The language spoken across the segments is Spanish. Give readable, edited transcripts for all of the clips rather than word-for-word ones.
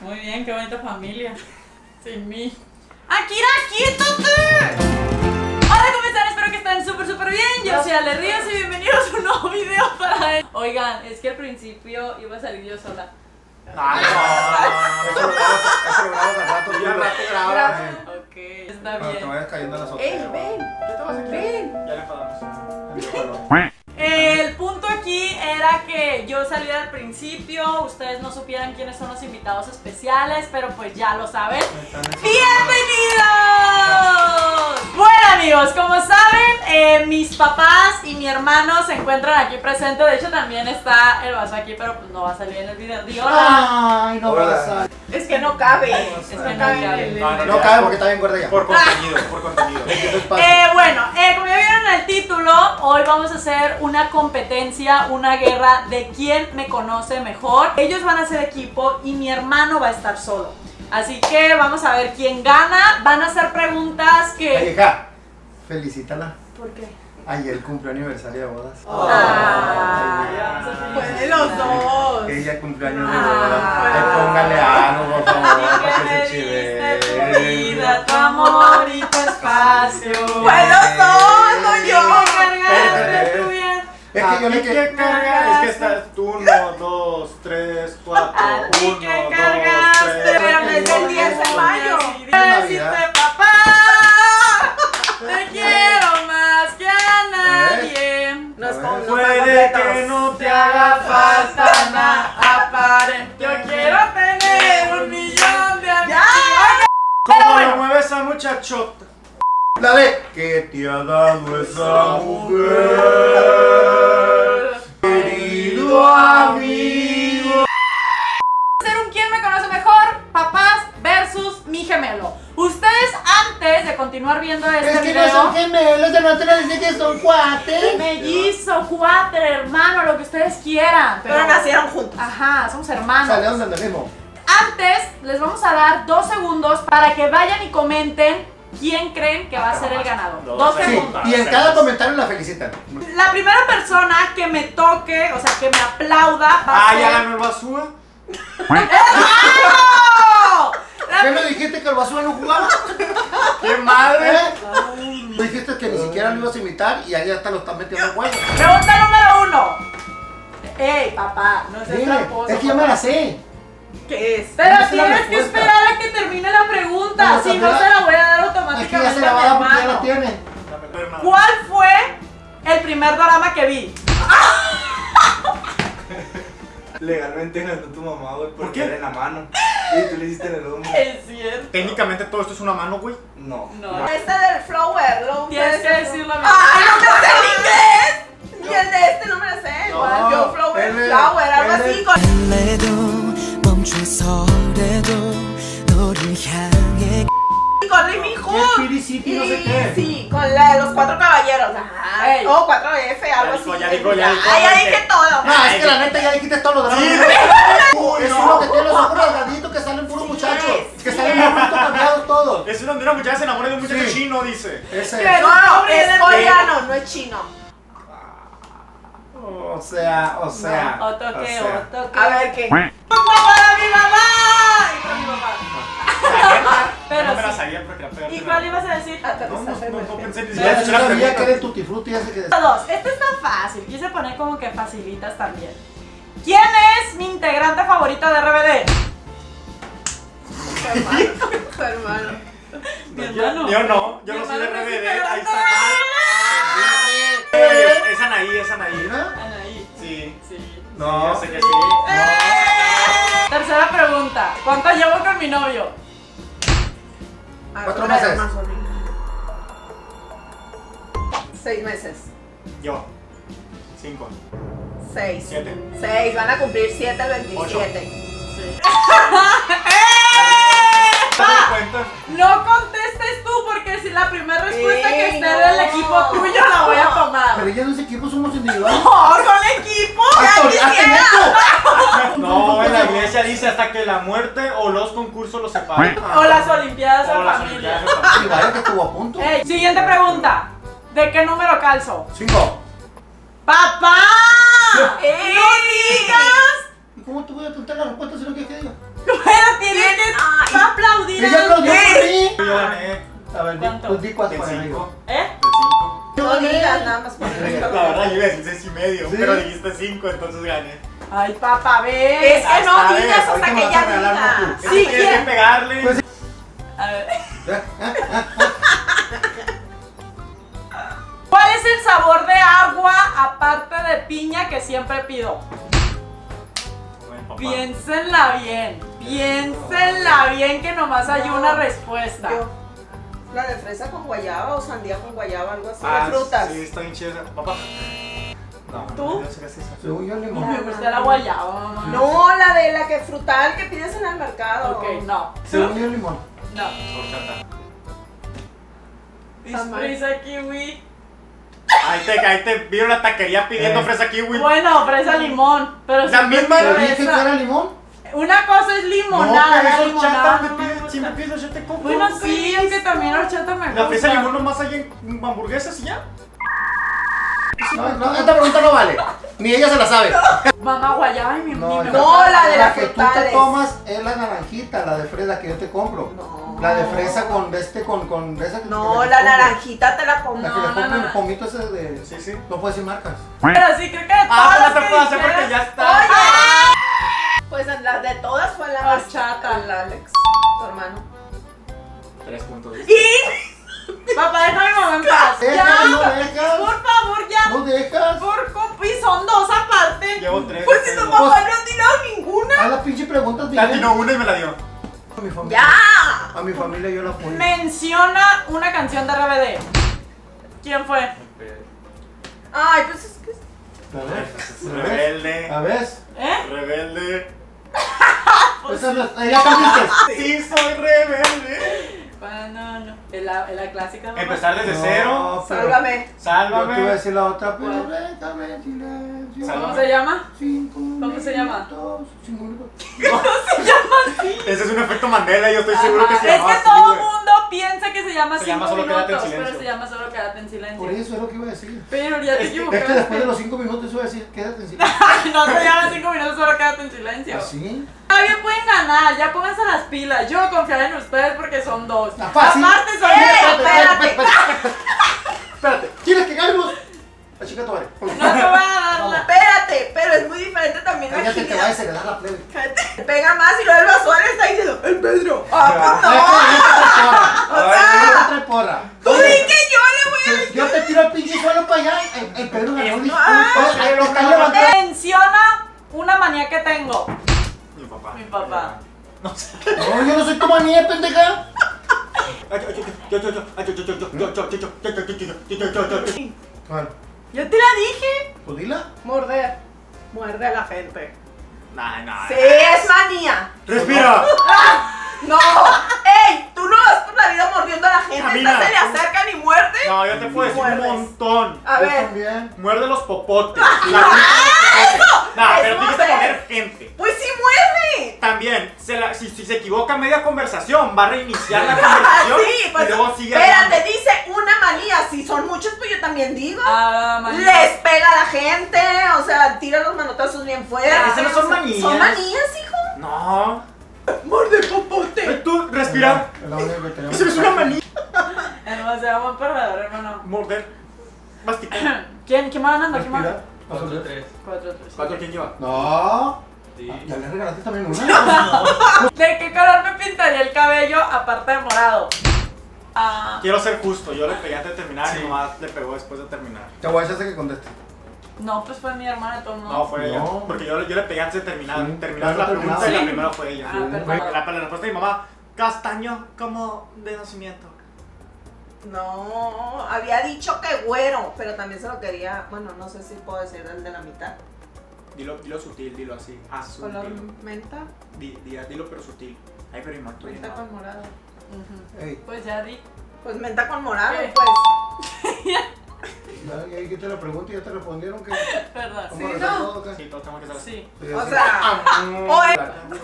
Muy bien, qué bonita familia. Sin mí. ¡Akira, quítate! Hola, ¿cómo están? Espero que estén súper bien. Yo soy Ale Ríos y bienvenidos a un nuevo video para él. Oigan, es que al principio iba a salir yo sola. Ay, no, eso lo grabamos al rato. Ya al rato grabamos. Ok, está Cuando te bien. vayas cayendo en las otras. ¡Ey, ven! ¿Qué te vas a hacer? ¡Ven! Ya le pagamos. El punto aquí era que yo saliera al principio, ustedes no supieran quiénes son los invitados especiales, pero pues ya lo saben. ¡Bienvenidos! Bueno amigos, como saben, mis papás y mi hermano se encuentran aquí presentes. De hecho también está el vaso aquí, pero pues no va a salir en el video. Digo, Ay, no pasa. Es que no cabe. es que no cabe. No cabe porque está bien gorda ya. Por contenido, por contenido. Bueno, como ya vieron en el título, hoy vamos a hacer una competencia, una guerra de quién me conoce mejor. Ellos van a ser equipo y mi hermano va a estar solo. Así que vamos a ver quién gana. Van a hacer preguntas que... Ay, hija, felicítala. ¿Por qué? Ayer cumplió aniversario de bodas. Pues de los dos. Ella cumplió años de bodas. Ay, póngale algo, por favor, para que se Diste tu chive. vida, tu amor y tu espacio. Pues los dos, no yo. Cargaste tu vida. Es que yo le ¿Qué carga? Es que estás 1, 2, 3, 4. A ti 1, que 2, cargaste, 3. pero desde el 10 de mayo. Decirte, papá, te quiero más que a nadie. Puede que no te haga falta nada. Apare. Yo quiero tener 1.000.000 de amigos. ¿Cómo le mueves esa muchachota? La de que te ha dado esa mujer, querido amigo. Hacer un quién me conoce mejor, papás versus mi gemelo. Ustedes antes de continuar viendo este Es que video, no son gemelos, de no te lo dicen que son cuates. mellizo, cuatre, hermano, lo que ustedes quieran. Pero nacieron juntos. Ajá, somos hermanos. Salieron del mismo. Antes les vamos a dar 2 segundos para que vayan y comenten quién creen que va a ser el ganador. 2 Sí, segundos. y en cada comentario la felicitan. La primera persona que me toque, o sea, que me aplauda, va a Ah, ser... ya ganó el basura. ¡Hermano! ¿Qué me dijiste que el basura no jugaba? ¡Qué madre! Tú dijiste que ni siquiera lo ibas a imitar y allá hasta lo estás metiendo en juego. Pregunta número 1. Ey, papá, no seas Dime, tramposo. es que yo me la sé. ¿Qué es? Pero Esa es la tienes que respuesta. esperar a que termine la pregunta. No, Si no, también se la voy a dar Aquí automáticamente ya se la a va mi a dar porque ya hermano. la tiene. ¿Cuál fue el primer drama que vi? Legalmente ganó tu mamá, güey, ¿Por porque qué? era en la mano. Y tú le hiciste en el hombro. Es cierto. Técnicamente todo esto es una mano, güey. No. No. Este del flower. Tienes que decirlo a mi ¡Ay, no me sé el inglés! Y el de este no me lo sé. Igual, yo flower, el de- flower, algo el de- así. Con... Con Rimmy Hood. City, no sé qué. Sí, con la de los 4 caballeros. Ajá. Ey. O 4F, algo dijo, así. ya dijo, ya dijo. Ay, ya dije todo. No, es que la neta ya dijiste todos los dramas. Sí, Es uno que tiene los ojos rasgaditos que salen puros muchachos. sí, Que salen momentos cambiados todos. Es donde una muchacha se enamora de un muchacho Sí. chino, dice. Ese ¿Qué? es. No, Pobre es de- coreano, no es chino. O sea. O toque, o toque. A ver qué. ¡Punto para mi mamá! Y para mi papá. Pero No me la sí. sabía porque la pegaba. ¿Y cuál ibas a decir? No pensé ni Ya siquiera yo escuchar la sabía que pregunta. era el tutti frutti ese que. 2. Este está fácil. Quise poner como que facilitas también. ¿Quién es mi integrante favorita de RBD? Tu hermano. Mi hermano. Yo no, yo Mi no soy de hermano no es RBD. integrante. Ahí está. Es Anaí, es Anaí. Mira. Anaí. Sí. Sí. No. Sí, yo sé que sí. Tercera pregunta. ¿Cuánto llevo con mi novio? 4 meses. 6 meses. Yo. 5. 6. 7. 6. Van a cumplir 7 el 27. Sí. ¿Te das cuenta? No contestes tú porque si la primera respuesta Sí, que esté no. del equipo tuyo la voy a tomar. Pero ya no es equipo, somos individuales. ¡Oh, son equipo! ¡Hasta neto! No, en la iglesia dice hasta que la muerte o los concursos los separen. O las olimpiadas O en las familia. olimpiadas en familia. Y vaya que estuvo a punto. Ey, siguiente pregunta. ¿De qué número calzo? 5. ¡Papá! ¡No digas! ¿Y cómo te voy a contar la respuesta si no quieres que diga? Pero tienes yo gané. A ver, ¿Cuánto? tú di 4 Del para 5. ¿Eh? Del 5. No digas nada más por La verdad, yo iba a decir 6,5, ¿Sí? pero dijiste 5, entonces gané. Ay, papá, ves. Es que no Hasta digas ver, hasta ahorita que me vas a ella regalar diga. una tú. Es Sí, que tienes ¿quién? que pegarle. Pues, A ver. ¿Cuál es el sabor de agua aparte de piña que siempre pido? Bueno, papá. Piénsenla bien. Piénsenla bien que nomás hay una respuesta. Yo. La de fresa con guayaba o sandía con guayaba, algo así. Ah, de frutas. Sí, está bien chida. Papá. No, ¿Tú? no sé qué es eso. según yo, No limón. me gusta la guayaba, mamá. No, la de la que frutal que pides en el mercado. Ok, no. Según yo, limón. No. Horchata. Fresa kiwi. Ahí te vieron la taquería pidiendo fresa kiwi. Bueno, fresa limón. Pero La siempre misma pido ¿Te dije que esa. era limón? Una cosa es limonada, No, la pero limonada horchata no me me pides, siempre gusta. pides horchata con Bueno, coco, sí, pues. aunque también horchata me gusta. La fresa limón nomás hay en hamburguesas y ya. No, esta pregunta no vale. Ni ella se la sabe. Mamá guayaba y mi No, No, la de las que tú te frutales. tomas es la naranjita, la de fresa que yo te compro. No. La de fresa con esa que No, que la compro. naranjita te la compro. La que No, le compro no. el pomito ese de. Sí, sí. No puedo decir marcas. Pero sí, creo que de Ah, todas pues no las te puedo hacer que porque dijeras- ya está. Pues en las de todas fue la Horchata. el Alex, tu hermano. 3 puntos. Papá, deja a mi mamá en paz. Dejas, no Ya. dejas. Por favor, ya. No dejas. Por compi, son dos aparte. Llevo 3. Pues si tu papá no ha tirado ninguna. Haz las pinche preguntas La bien. tiró una y me la dio. A mi familia. ¡Ya! A mi familia yo la apoyo. Menciona una canción de RBD. ¿Quién fue? Ay, pues es que. A ver. Rebelde. A ver. ¿Eh? Rebelde. Esa no- ya cambiaste. Sí, soy rebelde. No. Es la clásica. mamá. Empezar desde cero. No, pero Sálvame. Yo te iba a Sálvame. decir la otra, pero ¿Cuál? déjame en silencio. Sálvame. ¿Cómo se llama? 5 ¿Cómo se llama? 5 minutos. Ese es un efecto Mandela y yo estoy seguro que Ajá. se Es llama que así, todo güey. mundo piensa que se llama Se 5 llama Solo Quédate en minutos, Silencio. pero se llama Solo Quédate en Silencio. Por eso es lo que iba a decir. Pero ya te Es que equivocaste. después de los 5 minutos iba a decir, quédate en silencio. No se llama 5 minutos, Solo Quédate en Silencio. ¿Así? Todavía pueden ganar, ya pónganse las pilas. Yo confiaba en ustedes porque son dos. Ah, fácil. Aparte son Espérate. ¿Quieres que ganemos? La chica tu madre. No te voy a dar la... Espérate, pero es muy diferente también la Cállate, te va a agilidad. desheredar la plebe. Te pega más y luego el Basual está diciendo, el Pedro. Ah, pues No trae porra. no. Tú di que yo le voy a. Yo te tiro el pinche suelo para allá. El Pedro ganó. Ah, Está levantado. Menciona una manía que tengo. Mi papá. Mi papá. No sé. No, yo no soy tu manía, pendeja. ¿Cuál? Yo te la dije. Pues dila. Morder. Muerde a la gente. Nah. Sí, es manía. Respira. No. ¡Ey! Tú no vas por la vida mordiendo a la gente. Camina. Esta se le acercan y muerde. No, yo te puedo decir un Muerdes. montón. A Yo ver. también. Muerde los popotes. Nah, Es pero tienes que morder. poner gente. Pues sí muerde. También, si se equivoca media conversación, va a reiniciar la conversación Sí, pues. y luego sigue Espérate, hablando. dice una manía. Si son muchos, pues yo también digo. Manía. Les pega a la gente, o sea, tira los manotazos bien fuerte. Esas no son o sea, manías. Son manías, hijo. No. Morde popote. Tú, respira. Es la única que tenemos. Eso es una manía. Demasiado buen perdedor, hermano. Morder. Masticar. ¿Quién va ganando? ¿Quién va Respira. ganando? 4-3. 4-3. ¿Cuánto quién lleva? No. Sí. Ya le regalaste también una. ¿De qué color me pintaría el cabello aparte de morado? Ah, Quiero ser justo, yo le pegué antes de terminar y nomás le pegó después de terminar. Te voy a hacer que conteste. no, pues fue mi hermana de todos modos. No, fue ella. No. Porque yo le pegué antes de terminar. Sí. Terminaste Ya la lo pregunta y la terminaba. primera fue ella. Ah, perdón. La respuesta de mi mamá, castaño como de nacimiento. No, había dicho que güero, pero también se lo quería. Bueno, no sé si puedo decir el de la mitad. Dilo sutil, dilo así. Azul. Color Dilo. menta. Dilo pero sutil. Ay, pero Ima, tú Menta no. con morado. Ujú. Ey, Pues ya di. Pues menta con morado, ¿Qué? pues. y ahí que te lo pregunto y ya te respondieron que. Perdón. ¿Cómo Sí, lo no. haces todo, qué? Sí, todos tenemos que saber. Sí. Sí, O sí. sea, Ay.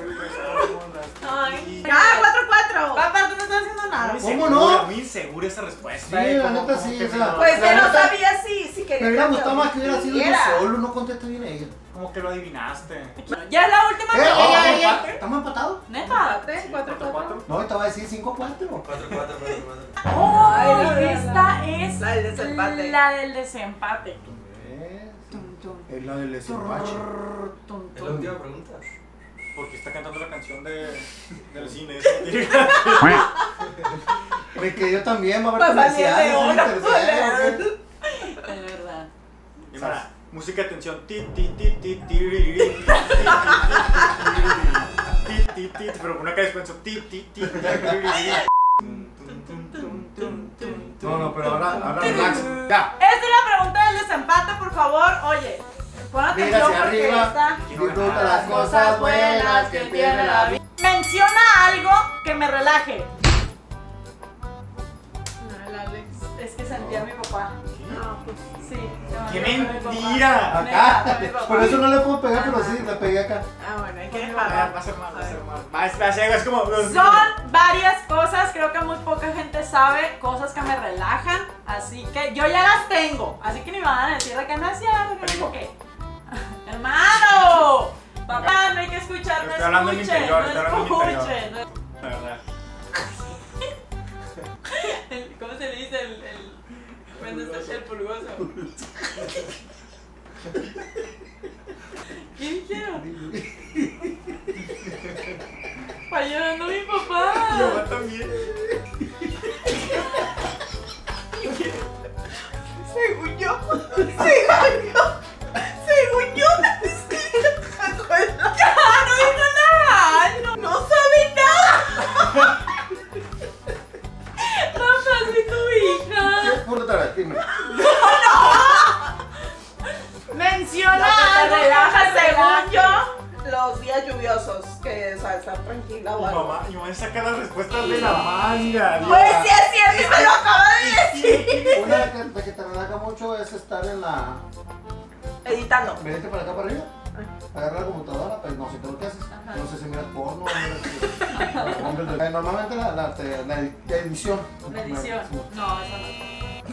Ay. ah, 4-4. Papá, tú no estás haciendo nada. ¿Cómo no? Muy insegura esa respuesta. Sí, la ¿Cómo- neta cómo sí, que o sea, no? Pues La él no neta, sabía si quería. Me hubiera gustado más que hubiera sido yo Era. solo, no conteste bien ella. Como que lo adivinaste. Bueno, ya es la última ¿Empate? ¿Estamos empatados? Neta. Empate, 4-4. No, te voy a decir 5-4. 4-4. Oh, Ay, esta es La del desempate. la del desempate. Es la del desempache. Es la última pregunta. Porque está cantando la canción del cine. Me quedé yo también, va a Pues haber salí de comerciales. hora, Es verdad. Y para, música de tensión. Pero una que después. No, pero ahora relax. Ya. Esta es la pregunta del desempate, por favor. Oye, pon atención Mira hacia porque arriba. esta Disfruta las cosas buenas que tiene la vida. menciona algo que me relaje. No, el Alex. Es que sentía a mi papá. No, pues. Sí. ¡Qué se me olvidó mi papá. mentira! Neta, Acá. mi papá. Por eso no le puedo pegar, pero sí, le pegué acá. Ah, bueno, hay que Va dejarla. a ser mal, va a ser mal. Es como. Son varias cosas, creo que muy poca gente sabe, cosas que me relajan, así que yo ya las tengo, así que ni me van a decir de que no es cierto, que no sé qué. Hermano, papá, no hay que escuchar, no Estoy hablando en mi escuchen, interior, no estoy hablando en mi interior. escuchen. La verdad. ¿Cómo se le dice cuando está el pulgoso? ¿Qué dijeron? Está llorando mi papá. Mi mamá también. Según yo. No dijo nada. No sabe nada. Rafa, soy tu hija. Por otra vez, dime. Menciona Lo que te algo que relaja, te según relaje. yo, los días lluviosos, que o sea, estar tranquila o algo. Mi mamá saca las respuestas de la manga. Dios. Pues sí es cierto, y me lo acaba de decir. Una de que te relaja mucho es estar en la. Editando. Venite para acá para arriba. Agarra la computadora, pero no sé qué es lo que haces. Ajá. No sé si miras porno o miras. Hombres de- Normalmente la edición. La edición. Sí. No, eso no.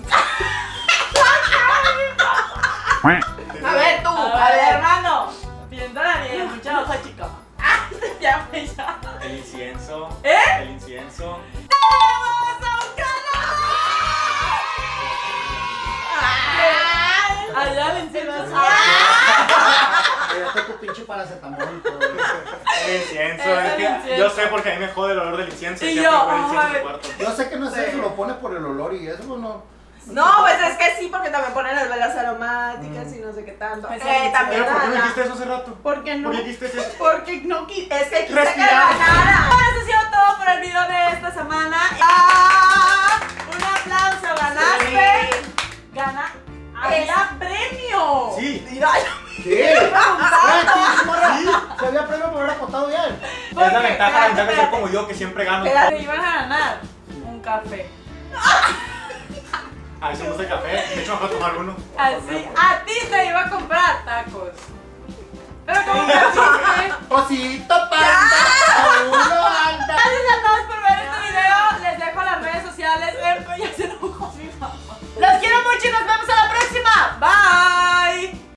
A ver, tú. A ver, hermano. Piénsala bien, mucha ojo, chico. Ya, ya. El incienso. ¿Eh? El incienso. ¡Tenemos a un ganador! Allá le enciendas. Cállate tu pinche paracetamol y todo eso. El incienso. Es Es el que incienso. yo sé porque a mí me jode el olor del incienso. Y siempre yo, huele incienso en ay. el cuarto. Yo sé que no es Sí. eso, lo pone por el olor y eso no. No, pues es que sí, porque también ponen las velas aromáticas y no sé qué tanto. Pues También Pero ¿por qué me nada. dijiste eso hace rato? ¿Por qué no? ¿Por qué dijiste eso? Porque no es que quise que Respirar. ganara. Bueno, eso ha sido todo por el video de esta semana. ¡Ah! Un aplauso, ganaste. Gana. ¡Había premio! Sí. Mira, ¿Qué? Sí, se había premio por haber apostado bien. Es la ventaja, espérate, de ser como yo que siempre gano. Te iban a ganar un café. A veces me gusta el café. De hecho, me voy a tomar uno. Así, a ti te iba a comprar tacos. Pero como que así, Cosito